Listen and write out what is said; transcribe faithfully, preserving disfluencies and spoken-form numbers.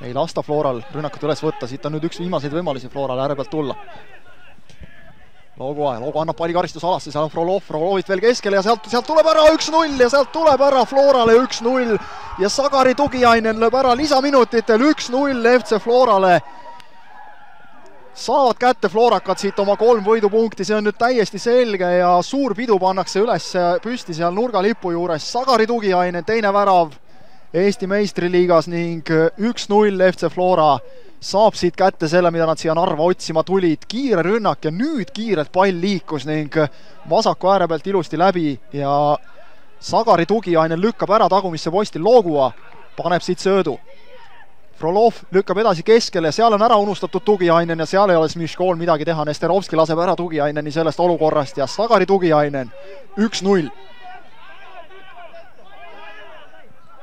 ei lasta Floral rünnakut üles võtta, siit on nüüd üks viimaseid võimalusi Floral ääre pealt tulla. Loogu aja, Loogu annab palli karistusalasse, seal on Frolov, Frolovit veel keskele ja sealt, sealt tuleb ära üks null ja sealt tuleb ära Florale üks null ja Sagari Tugiainen lööb ära lisaminutitel üks null F C Florale. Saavad kätte Florakad siit oma kolm võidupunkti, see on nüüd täiesti selge ja suur pidu pannakse üles püsti seal nurgalipu juures. Sagari Tugiainen, teine värav Eesti meistriliigas ning üks null F C Flora saab siit kätte selle, mida nad siia Narva otsima tulid. Kiire rünnak ja nüüd kiirelt pall liikus ning vasaku ääre pealt ilusti läbi ja Sagari Tugiainen lükkab ära tagumisse posti. Loogua paneb siit söödu. Frolov lükkab edasi keskele ja seal on ära unustatud Tugiainen ja seal ei ole Smiškol midagi teha. Nesterovski laseb ära Tugiaineni sellest olukorrast ja Sagari Tugiainen üks null.